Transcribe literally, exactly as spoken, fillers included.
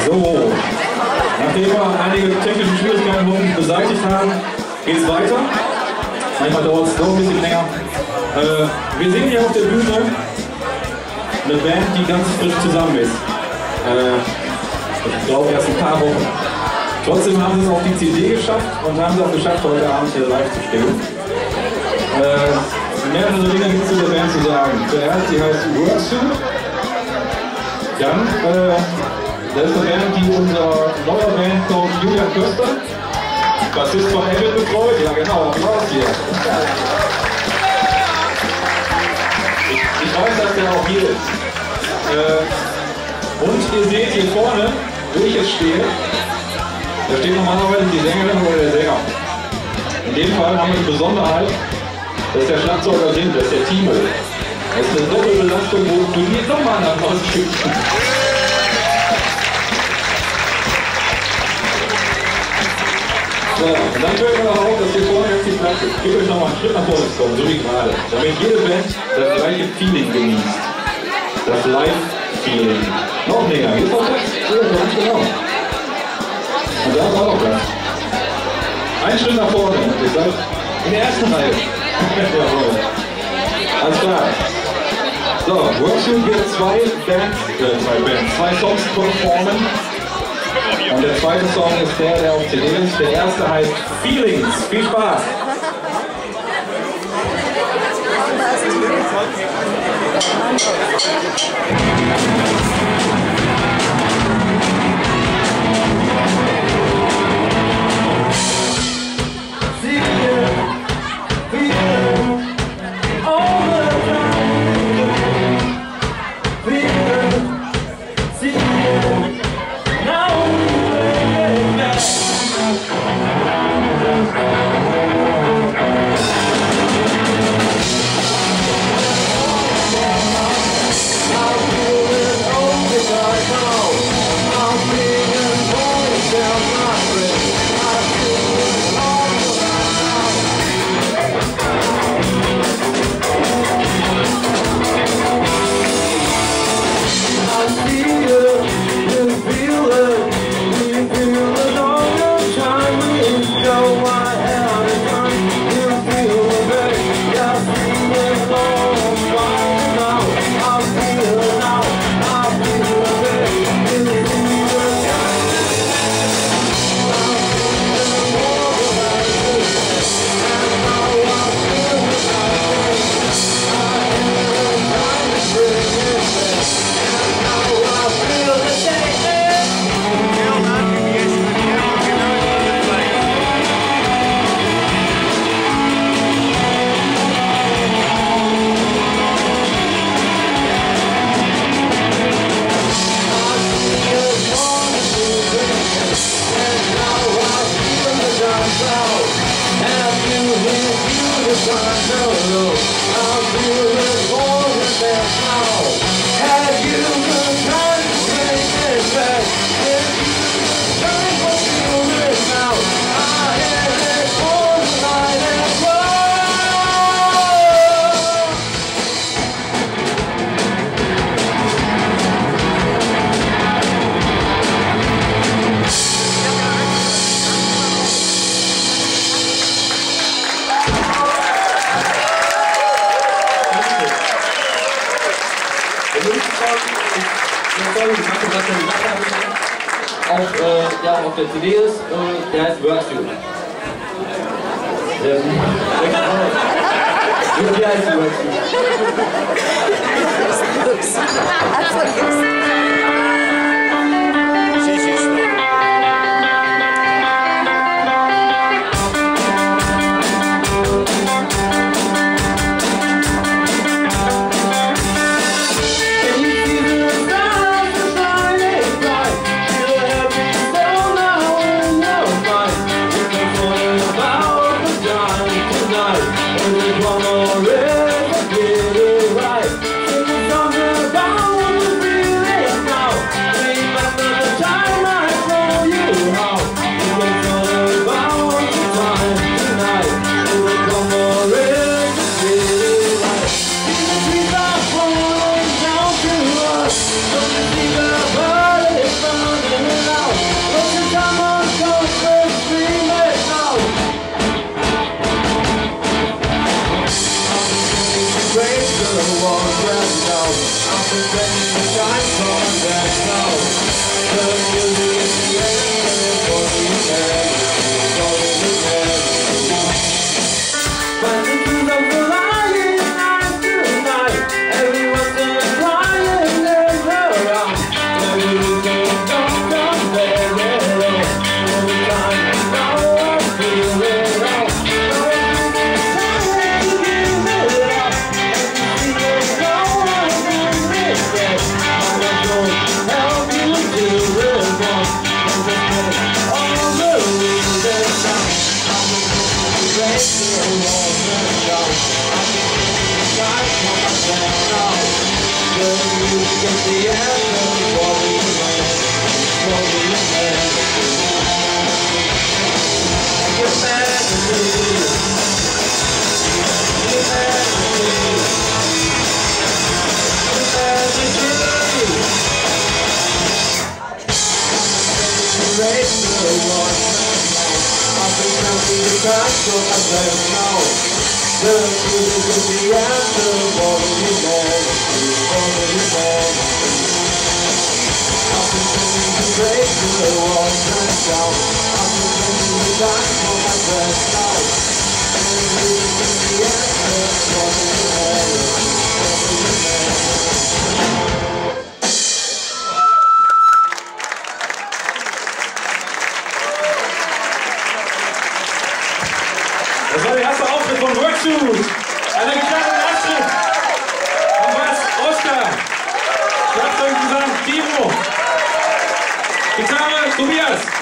So, nachdem wir einige technische Schwierigkeiten beseitigt haben, geht es weiter. Manchmal dauert es noch ein bisschen länger. Äh, wir sehen hier auf der Bühne eine Band, die ganz frisch zusammen ist. Äh, ich glaube erst ein paar Wochen. Trotzdem haben sie es auf die C D geschafft und haben es auch geschafft, heute Abend hier live zu stehen. Äh, mehrere Dinge gibt es zu der Band zu sagen. Zuerst, die heißt Worksuit. Dann, äh, das ist eine Band, die unser neuer Bandcoach Julian Köster, Bassist von Abbott, betreut. Ja genau, Applaus hier. Ich, ich weiß, dass der auch hier ist. Äh, und ihr seht hier vorne, wo ich jetzt stehe, da steht normalerweise die Sängerin oder der Sänger. In dem Fall haben wir die Besonderheit, dass der Schlagzeuger singt, das ist der Timo. Das ist eine Doppelbelastung, wo du nie nochmal einen Applaus kriegst. So, und dann hören wir auch, dass hier vorne jetzt die Platz ist. Gebt euch nochmal einen Schritt nach vorne kommen, so wie gerade. Damit jede Band das gleiche Feeling genießt. Das Live-Feeling. Noch näher, hier vorne. Ja, ganz genau. Und da ist auch noch Platz. Ein Schritt nach vorne. Ihr seid in der ersten Reihe. Jawohl. Alles klar. So, Worksuit wird zwei Bands, äh, zwei Bands, zwei Songs performen. Und der zweite Song ist der, der auf C D ist. Der erste heißt Feelings. Viel Spaß! Auch, äh, ja, auf der C D ist, äh, der heißt Worksuit. Der, der heißt Worksuit. walls dressed out. I'm pretending to shine for my best now. The music is the end for the end, for the end. Find the truth of the lying night tonight. Everyone's gonna cry and live around. Everyone's gonna don't come there at all. Every time now I'm feeling wrong. Get the end of what we meant, what we meant. Get mad at me, get mad at me, get mad at me. Raise the one, I've been counting the time so I don't know. The music is the answer, what we meant, what we meant. Break the walls and down. I'm pretending to die for my breath now. And you can the answer for the end, for the end. Das war der erste Auftritt von Workshoot. Eine Gitarre und Asche. Am Bass Oskar. Schlagzeug, Gesang Timo. Gitarre Tobias.